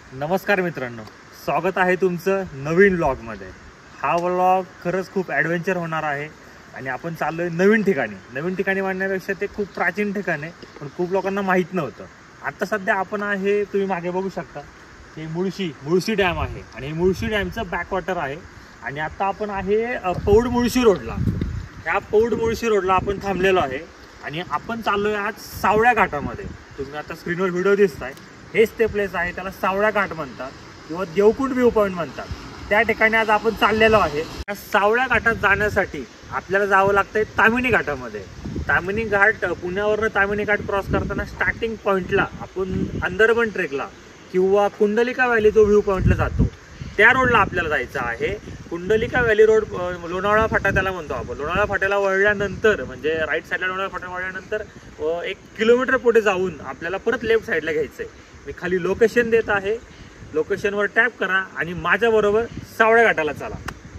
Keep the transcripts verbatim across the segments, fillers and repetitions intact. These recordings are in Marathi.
नमस्कार मित्रांनो, स्वागत आहे तुमचं नवीन व्लॉगमध्ये। हा व्लॉग खरंच खूप ॲडव्हेंचर होणार आहे आणि आपण चाललोय नवीन ठिकाणी। नवीन ठिकाणी म्हणण्यापेक्षा ते खूप प्राचीन ठिकाण आहे, पण खूप लोकांना माहीत नव्हतं। आता सध्या आपण आहे, तुम्ही मागे बघू शकता, हे मुळशी मुळशी डॅम आहे आणि मुळशी डॅमचं बॅकवॉटर आहे। आणि आता आपण आहे पौड मुळशी रोडला। ह्या पौड मुळशी रोडला आपण थांबलेलो आहे आणि आपण चाललोय आज सावळ्या घाटामध्ये। तुम्ही आता स्क्रीनवर व्हिडिओ दिसताय, हेच ते प्लेस आहे, त्याला सावळ्या घाट म्हणतात किंवा देवकुंड व्ह्यू पॉईंट म्हणतात। त्या ठिकाणी आज आपण चाललेलो आहे। त्या सावळ्या घाटात जाण्यासाठी आपल्याला जावं लागतंय तामिनी घाटामध्ये। तामिनी घाट, पुण्यावरनं तामिनी घाट क्रॉस करताना स्टार्टिंग पॉईंटला आपण अंदरबन ट्रेकला किंवा कुंडलिका व्हॅली जो व्ह्यू पॉईंटला जातो त्या रोडला आपल्याला जायचं आहे। कुंडलिका व्हॅली रोड, लोणावळा फाटा त्याला म्हणतो आपण। लोणावळा फाट्याला वळल्यानंतर म्हणजे राईट साईडला लोणावळा फाटा वळल्यानंतर एक किलोमीटर पुढे जाऊन आपल्याला परत लेफ्ट साईडला घ्यायचं आहे। मी खाली लोकेशन देत आहे, लोकेशनवर टॅप करा आणि माझ्याबरोबर सावळ्या घाटाला चला।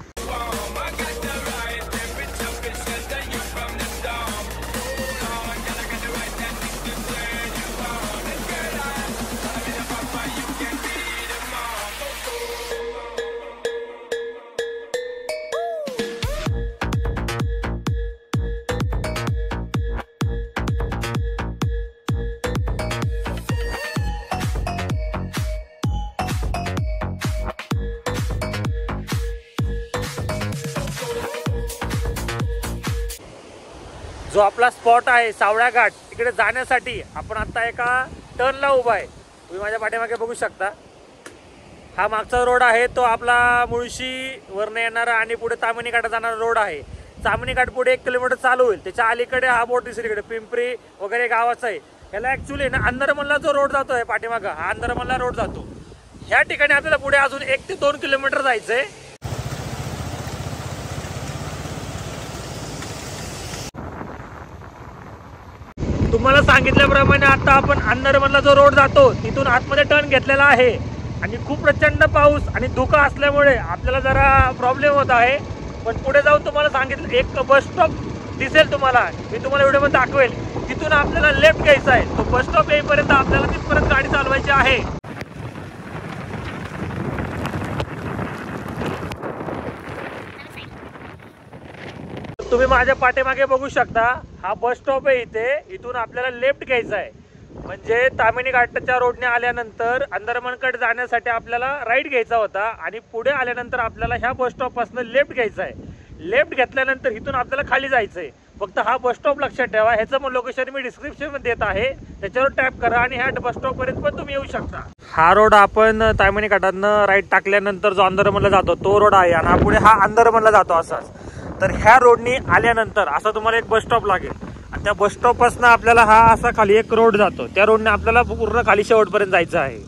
जो आपला स्पॉट आहे सावळ्या घाट, तिकडे जाण्यासाठी आपण आता एका टर्नला उभा आहे। तुम्ही माझ्या पाठीमागे बघू शकता, हा मागचा रोड आहे तो आपला मुळशी वरनं येणारा आणि पुढे तामिनी घाटात जाणारा रोड आहे। तामिनी घाट पुढे एक किलोमीटर चालू होईल, त्याच्या अलीकडे हा बोट दुसरीकडे पिंपरी वगैरे गावाचा आहे। ह्याला ऍक्च्युली ना अंदरमनला जो रोड जातोय पाठीमागा, हा अंदरमनला रोड जातो। ह्या ठिकाणी आपल्याला पुढे अजून एक ते दोन किलोमीटर जायचंय। तुम्हाला सांगितल्याप्रमाणे आता आपण अंदरमनला जो रोड जातो तिथून आतमध्ये टर्न घेतलेला आहे आणि खूप प्रचंड पाऊस आणि धुकं असल्यामुळे आपल्याला जरा प्रॉब्लेम होत आहे। पण पुढे जाऊन तुम्हाला सांगितलं एक बस स्टॉप दिसेल तुम्हाला, मी तुम्हाला व्हिडिओमध्ये दाखवेल। तिथून आपल्याला लेफ्ट घ्यायचा आहे, तो बस स्टॉप येईपर्यंत आपल्याला तिथपर्यंत गाडी चालवायची आहे। तुम्ही माझ्या पाठीमागे बघू शकता, हा बस स्टॉप आहे इथे। इथून आपल्याला लेफ्ट घ्यायचा आहे, म्हणजे तामिनी घाटाच्या रोडने आल्यानंतर अंदरमनकडे जाण्यासाठी आपल्याला राईट घ्यायचा होता आणि पुढे आल्यानंतर आपल्याला ह्या बस स्टॉप पासून लेफ्ट घ्यायचा आहे। लेफ्ट घेतल्यानंतर इथून आपल्याला खाली जायचं आहे। फक्त हा बस स्टॉप लक्षात ठेवा, ह्याचं पण लोकेशन मी डिस्क्रिप्शन मध्ये देत आहे, त्याच्यावर टॅप करा आणि ह्या बस स्टॉप पर्यंत पण तुम्ही येऊ शकता। हा रोड आपण तामिनी घाटातनं राईट टाकल्यानंतर जो अंदरमनला जातो तो रोड आहे आणि हा पुढे हा अंदरमनला जातो असाच। तर ह्या रोडनी आल्यानंतर असा तुम्हाला एक बस स्टॉप लागेल आणि त्या बस स्टॉप पासून आपल्याला हा असा खाली एक रोड जातो, त्या रोडने आपल्याला पूर्ण खाली शेवटपर्यंत जायचं आहे।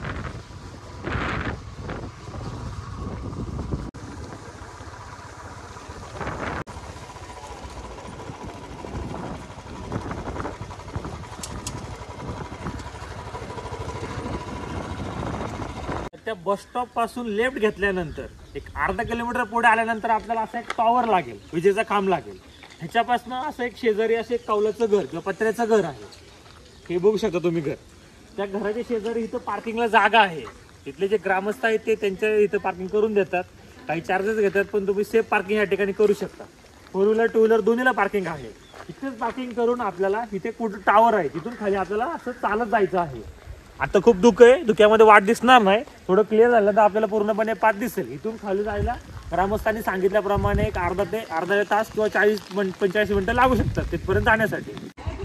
त्या बस स्टॉप पासून लेफ्ट घेतल्यानंतर एक अर्धा किलोमीटर पुढे आल्यानंतर आपल्याला असा एक टॉवर लागेल, विजेचा खांब लागेल। ह्याच्यापासून असं एक शेजारी असं एक कौलाचं घर किंवा पत्र्याचं घर आहे, हे बघू शकता तुम्ही घर। त्या घराच्या शेजारी इथं पार्किंगला जागा आहे। इथले जे ग्रामस्थ आहेत ते त्यांच्या इथं पार्किंग करून देतात, काही चार्जेस घेतात, पण तुम्ही सेफ पार्किंग या ठिकाणी करू शकता। फोर व्हीलर टू व्हीलर दोन्हीला पार्किंग आहे। इथेच पार्किंग करून आपल्याला इथे कुठं टावर आहे तिथून खाली आपल्याला असं चालत जायचं आहे। आता खूप धुकं आहे, धुक्यामध्ये वाट दिसणार नाही, थोडं क्लिअर झालं तर आपल्याला पूर्णपणे पाथ दिसेल। इथून खाली जायला ग्रामस्थांनी सांगितल्याप्रमाणे एक अर्धा ते अर्धा तास किंवा चाळीस पंचेचाळीस मिनिटं लागू शकतात तिथपर्यंत जाण्यासाठी।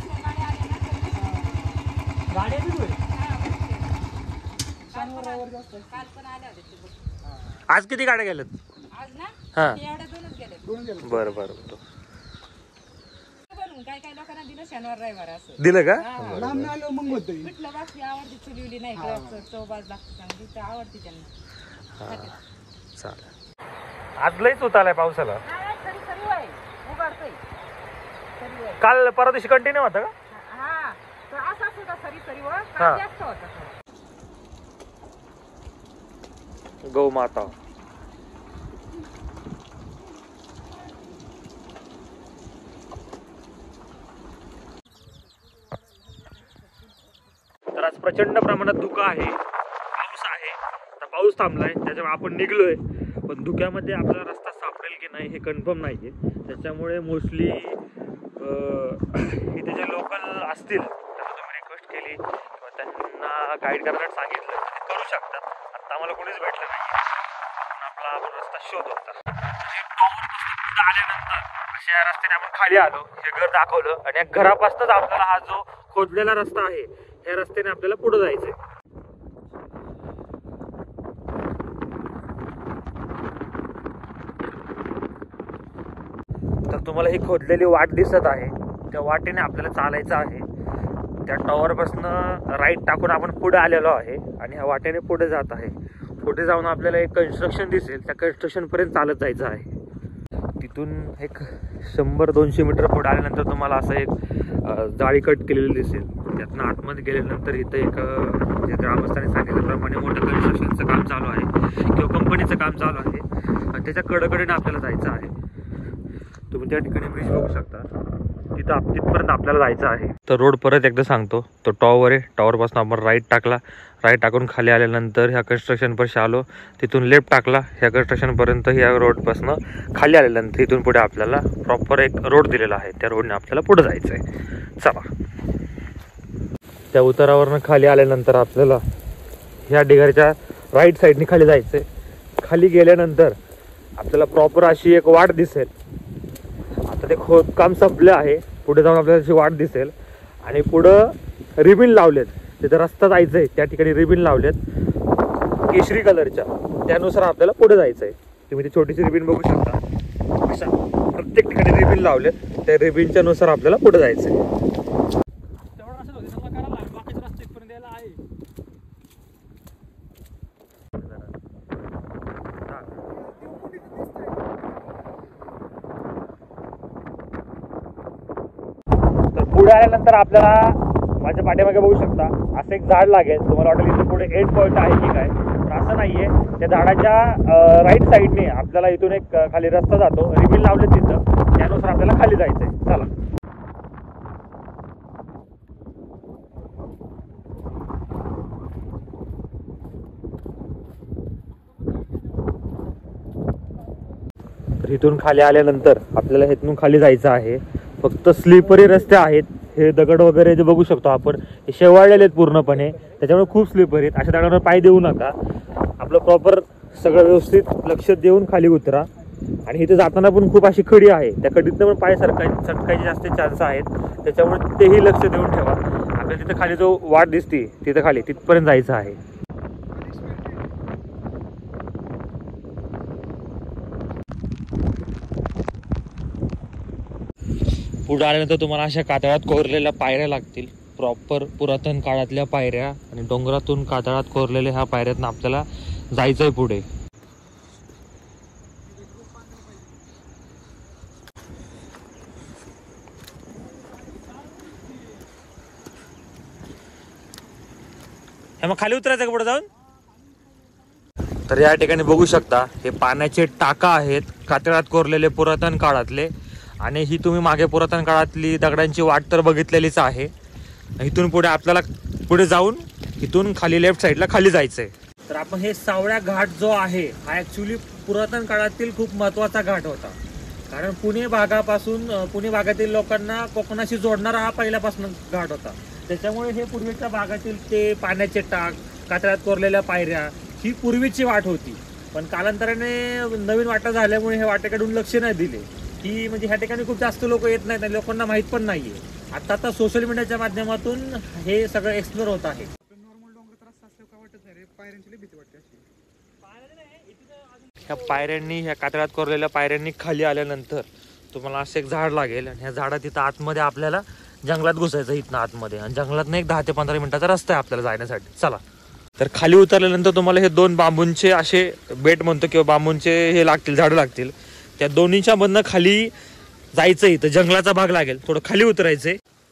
आज किती गाड्या गेल्यात? हा, बरं बरं बरं, काय काय लोकांना दिलं शनिवार रविवार असं दिलं का? पिठलं भाकरी आवडती, चुलीवली नाही, चौबाज लागते चांगली, तर आवडती त्यांना। चालेल, आज लईच उतारलाय पावसाला। काल परवा दिवशी कंटिन्यू होता का? हा, तर असा सुद्धा सरी सरी वर जास्त होता। गौ माता तर आज प्रचंड प्रमाणात धुकं आहे, पाऊस आहे पाऊस थांबलाय त्याच्यामुळे आपण निघलोय, पण धुक्यामध्ये आपला रस्ता सापडेल की नाही हे कन्फर्म नाहीये. त्याच्यामुळे मोस्टली इथे जे लोकल असतील त्यांना तुम्ही रिक्वेस्ट केली किंवा त्यांना गाईड करायला सांगितलं ते करू शकतात. आता आम्हाला कोणीच भेटलं नाही, आपण आपला आपण रस्ता शोध होता. आल्यानंतर अशा या रस्त्याने आपण खाली आलो, हे घर दाखवलं आणि या घरापासूनच आपल्याला हा जो खोदलेला रस्ता आहे ह्या रस्त्याने आपल्याला पुढे जायचंय. तर तुम्हाला ही खोदलेली वाट दिसत आहे, त्या वाटेने आपल्याला चालायचं आहे. त्या टॉवर पासून राईट टाकून आपण पुढे आलेलो आहे आणि ह्या वाटेने पुढे जात आहे. पुढे जाऊन आपल्याला एक कन्स्ट्रक्शन दिसेल, त्या कन्स्ट्रक्शन पर्यंत चालत जायचं आहे. तिथून एक शंभर दोनशे मीटर पुढे आल्यानंतर तुम्हाला असं एक जाळी कट केलेली दिसेल. त्यातनं आतमध्ये गेल्यानंतर इथं एक जे ग्रामस्थांनी सांगितल्याप्रमाणे मोठं कन्स्ट्रक्शनचं काम चालू आहे किंवा कंपनीचं काम चालू आहे आणि त्याच्या कडेकडेने आपल्याला जायचं आहे. तुम्ही त्या ठिकाणी ब्रिज बघू शकता, तिथं तिथपर्यंत आपल्याला जायचं आहे. तर रोड परत एकदा सांगतो, तो टॉवर आहे, टॉवरपासून आपण राईट टाकला, राईट टाकून खाली आल्यानंतर ह्या कन्स्ट्रक्शनपाशी आलो, तिथून लेफ्ट टाकला ह्या कन्स्ट्रक्शनपर्यंत. ह्या रोडपासून खाली आल्यानंतर इथून पुढे आपल्याला प्रॉपर एक रोड दिलेला आहे, त्या रोडने आपल्याला पुढे जायचं आहे. चला, त्या उतारावरनं खाली आल्यानंतर आपल्याला ह्या ढिगाऱ्याच्या राईट साईडने खाली जायचं आहे. खाली गेल्यानंतर आपल्याला प्रॉपर अशी एक वाट दिसेल. आता ते खोदकाम संपलं आहे, पुढे जाऊन आपल्याला अशी वाट दिसेल आणि पुढं रिबिन लावलेत, तिथं रस्ता जायचं आहे त्या ठिकाणी रिबिन लावलेत केशरी कलरच्या, त्यानुसार आपल्याला पुढे जायचं आहे. तुम्ही ती छोटीशी रिबिन बघू शकता, अशा प्रत्येक ठिकाणी रिबिन लावलेत, त्या रिबिनच्या नुसार आपल्याला पुढे जायचं आहे. पुढे आल्यानंतर आपल्याला माझ्या पाठीमागे बघू शकता असं एक झाड लागेल. तुम्हाला वाटेल इथे पुढे एंड पॉईंट आहे की काय, पण असं नाहीये. त्या झाडाच्या राईट साईडने आपल्याला इथून एक खाली रस्ता जातो, रिबिन लावले तिथं, त्यानुसार आपल्याला खाली जायचंय. चला, तर इथून खाली आल्यानंतर आपल्याला इथून खाली जायचं आहे. फक्त स्लिपरी रस्ते आहेत, हे दगड वगैरे जे बघू शकतो आपण हे शेवाळलेले आहेत पूर्णपणे, त्याच्यामुळे खूप स्लिपरी आहेत. अशा दगडांवर पाय देऊ नका, आपलं प्रॉपर सगळं व्यवस्थित लक्ष देऊन खाली उतरा. आणि इथे जाताना पण खूप अशी खडी आहे, त्या खडीतनं पण पाय सरकाय सटकायचे जास्त चान्स आहेत, त्याच्यामुळे तेही लक्ष देऊन ठेवा. आपल्याला तिथं खाली जो वाट दिसते तिथं खाली तिथपर्यंत जायचं आहे. पुढे आल्यानंतर तुम्हाला अशा कातळात कोरलेल्या पायऱ्या लागतील, प्रॉपर पुरातन काळातल्या पायऱ्या, आणि डोंगरातून कातळात कोरलेल्या ह्या पायऱ्यातनं आपल्याला जायचंय पुढे. मग खाली उतरायचं का पुढे जाऊन? तर या ठिकाणी बघू शकता हे पाण्याचे टाका आहेत, कातळात कोरलेले पुरातन काळातले. आणि ही तुम्ही मागे पुरातन काळातली दगडांची वाट तर बघितलेलीच आहे. इथून पुढे आपल्याला पुढे जाऊन इथून खाली लेफ्ट साईडला खाली जायचंय. तर आपण हे सावळ्या घाट जो आहे हा ऍक्च्युली पुरातन काळातील खूप महत्वाचा घाट होता, कारण पुणे भागापासून पुणे भागातील लोकांना कोकणाशी जोडणारा हा पहिल्यापासून घाट होता. त्याच्यामुळे हे पूर्वीच्या भागातील ते पाण्याचे टाक, कातळात कोरलेल्या पायऱ्या ही पूर्वीची वाट होती. पण कालांतराने नवीन वाटा झाल्यामुळे हे वाटेकडून लक्ष नाही दिले की म्हणजे ह्या ठिकाणी खूप जास्त लोक येत नाहीत आणि लोकांना माहित पण नाहीये. आता आता सोशल मीडियाच्या माध्यमातून हे सगळं एक्सप्लोर होत आहे. ह्या पायऱ्यांनी ह्या कातळात कोरलेल्या पायऱ्यांनी खाली आल्यानंतर तुम्हाला असं एक झाड लागेल आणि ह्या झाडात तिथं आतमध्ये आपल्याला जंगलात घुसायचं इथनं आतमध्ये, आणि जंगलात एक दहा ते पंधरा मिनिटाचा रस्ता आहे आपल्याला जाण्यासाठी. चला, तर खाली उतरल्यानंतर तुम्हाला हे दोन बांबूंचे असे बेट म्हणतो किंवा बांबूंचे हे लागतील, झाडं लागतील, त्या दोन्हीच्या मधनं खाली जायचं. इथं जंगलाचा भाग लागेल, थोडं खाली उतरायचंय.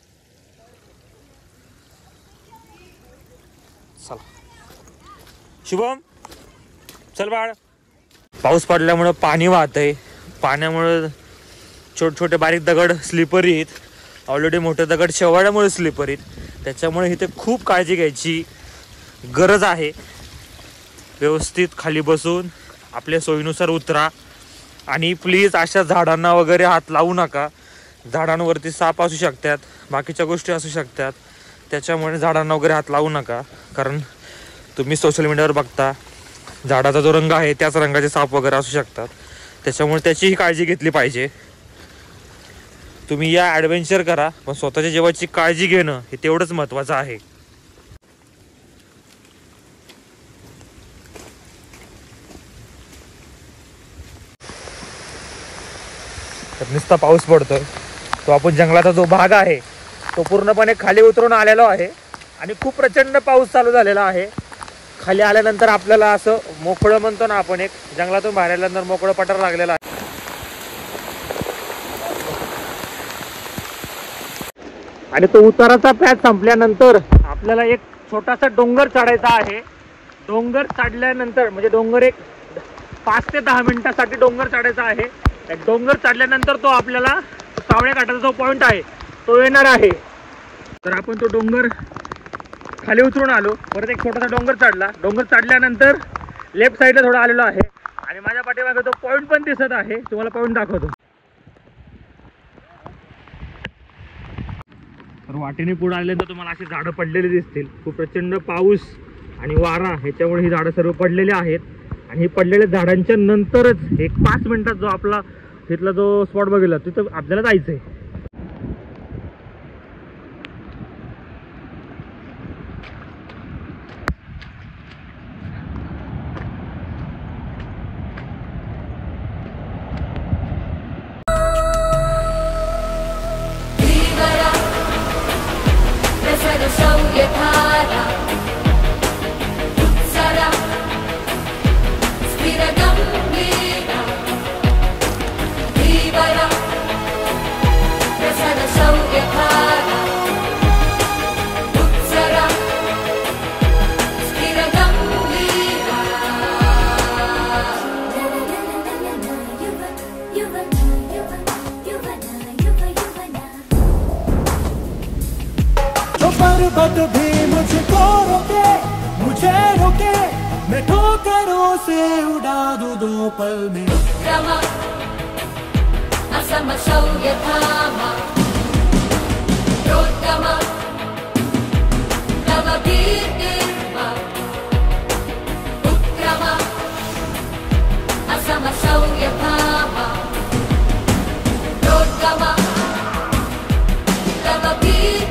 चला शुभम, चल बाळ. पाऊस पडल्यामुळं पाणी वाहतंय, पाण्यामुळे छोटे छोटे बारीक दगड स्लिपरी आहेत. ऑलरेडी मोठे दगड शेवाळ्यामुळे स्लिपरी आहेत, त्याच्यामुळे इथे खूप काळजी घ्यायची गरज आहे. व्यवस्थित खाली बसून आपल्या सोयीनुसार उतरा. आणि प्लीज अशा झाडांना वगैरे हात लावू नका. झाडांवरती साप असू शकतात, बाकीच्या गोष्टी असू शकतात, त्याच्यामुळे झाडांना वगैरे हात लावू नका. कारण तुम्ही सोशल मीडियावर बघता झाडाचा जो रंग आहे त्याच रंगाचे साप वगैरे असू शकतात, त्याच्यामुळे त्याचीही काळजी घेतली पाहिजे. तुम्ही या ॲडव्हेंचर करा, पण स्वतःच्या जीवाची काळजी घेणं हे तेवढंच महत्त्वाचं आहे. नुसता पाऊस पडतोय, तो आपण जंगलाचा जो भाग आहे तो पूर्णपणे खाली उतरून आलेलो आहे आणि खूप प्रचंड पाऊस चालू झालेला आहे. खाली आल्यानंतर आपल्याला असं मोकळं म्हणतो ना आपण, एक जंगलातून बाहेर आल्यानंतर मोकळं पठार लागलेलं आहे. आणि तो उताराचा पॅच संपल्यानंतर आपल्याला एक छोटासा डोंगर चढायचा आहे. डोंगर चढल्यानंतर म्हणजे डोंगर एक पाच ते दहा मिनिटासाठी डोंगर चढायचा आहे. डोंगर चढल्यानंतर तो आपल्याला सावळ्या घाटाचा जो पॉईंट आहे तो येणार आहे. तर आपण तो डोंगर खाली उतरून आलो, परत एक छोटासा डोंगर चढला. डोंगर चढल्यानंतर लेफ्ट साईडला थोडं आलेलो आहे आणि माझ्या पाठीमागे तो पॉईंट पण दिसत आहे. तुम्हाला पॉईंट दाखवतो. तर वाटेने पुढे आल्यानंतर तुम्हाला अशी झाडं पडलेली दिसतील. खूप प्रचंड पाऊस आणि वारा ह्याच्यामुळे ही झाडं सर्व पडलेली आहेत. आणि ही पडलेल्या झाडांच्या नंतरच एक पाच मिनिटात जो आपला तिथला जो स्पॉट बघितला तिथं आपल्याला जायचं आहे. पर्वत भी मुझको रोके, मुझे रोके, मैं ठोकरों से उड़ा दूं दो पल में. Rama, asama shauyatama, rodama, lava birma, ukrama, asama shauyatama, rodama, lava birma.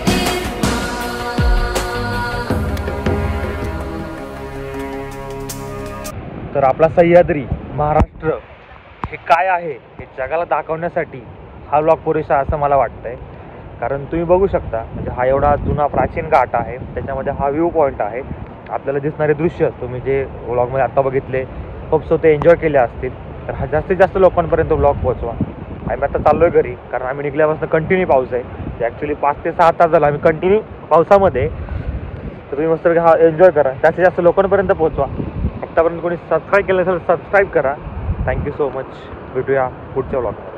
तर आपला सह्याद्री महाराष्ट्र हे काय आहे हे जगाला दाखवण्यासाठी हा व्लॉग पुरेसा असं मला वाटतंय. कारण तुम्ही बघू शकता, म्हणजे हा एवढा जुना प्राचीन घाट आहे, त्याच्यामध्ये हा व्ह्यू पॉईंट आहे. आपल्याला दिसणारे दृश्य तुम्ही जे व्लॉगमध्ये आत्ता बघितले खूप स्वतः एन्जॉय केले असतील. तर हा जास्तीत जास्त लोकांपर्यंत व्लॉग पोहोचवा. आम्ही आता चाललो आहे घरी, कारण आम्ही निघल्यापासून कंटिन्यू पाऊस आहे. ॲक्च्युली पाच ते सहा तास झाला आम्ही कंटिन्यू पावसामध्ये. तर तुम्ही मस्त हा एन्जॉय करा, जास्तीत जास्त लोकांपर्यंत पोहोचवा. आत्तापर्यंत कोणी सबस्क्राईब केलं असेल सबस्क्राईब करा. Thank you so much. भेटूया पुढच्या व्लॉगमध्ये.